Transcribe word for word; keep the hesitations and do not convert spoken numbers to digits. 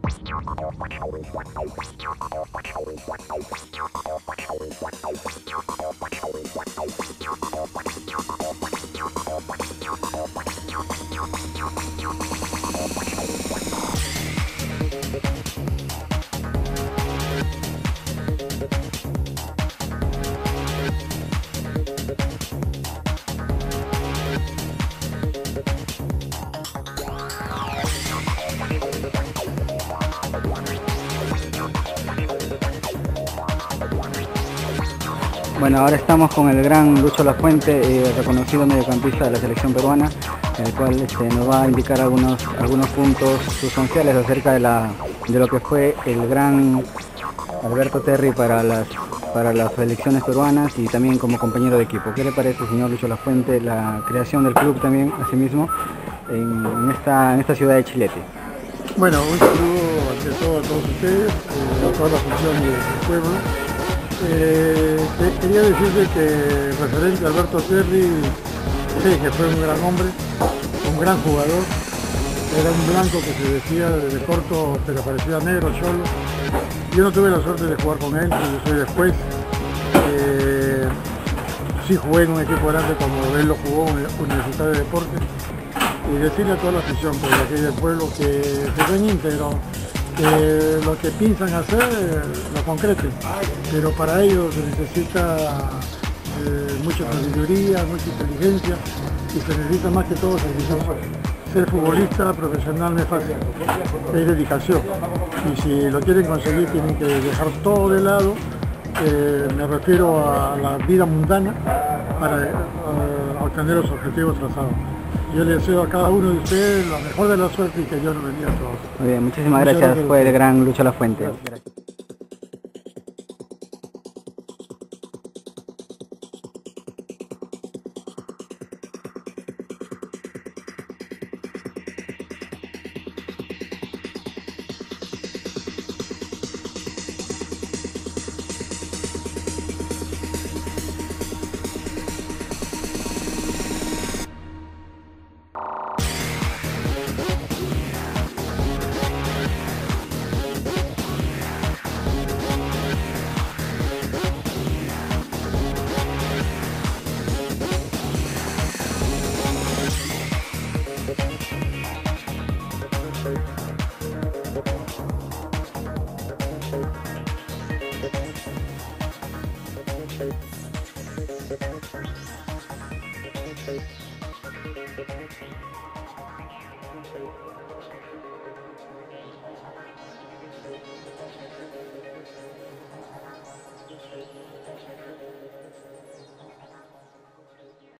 Bueno, ahora estamos con el gran Lucho Lafuente, eh, reconocido mediocampista de la selección peruana, el cual este, nos va a indicar algunos, algunos puntos sustanciales acerca de, la, de lo que fue el gran Alberto Terry para las, para las selecciones peruanas y también como compañero de equipo. ¿Qué le parece, señor Lucho Lafuente, la creación del club también, asimismo, en, en, esta, en esta ciudad de Chilete? Bueno, un saludo ante todo a todos ustedes, eh, a toda la función del pueblo. Eh, quería decirle que referente a Alberto Terry, sí, que fue un gran hombre, un gran jugador, era un blanco que se decía desde corto pero parecía negro, cholo. Yo no tuve la suerte de jugar con él, yo soy después. Eh, sí jugué en un equipo grande como él lo jugó en la Universidad de Deportes. Y decirle a toda la afición pues, de aquí del pueblo que se ven íntegros, que lo que piensan hacer lo concreten, pero para ello se necesita eh, mucha sabiduría, mucha inteligencia y se necesita más que todo servicio. Ser futbolista profesional no es fácil, es dedicación y si lo quieren conseguir tienen que dejar todo de lado, eh, me refiero a la vida mundana para eh, obtener los objetivos trazados. Yo le deseo a cada uno de ustedes la mejor de la suerte y que Dios nos bendiga a todos. Muy bien, muchísimas gracias. gracias. Fue el gran Lucho Lafuente. Gracias. Thank you.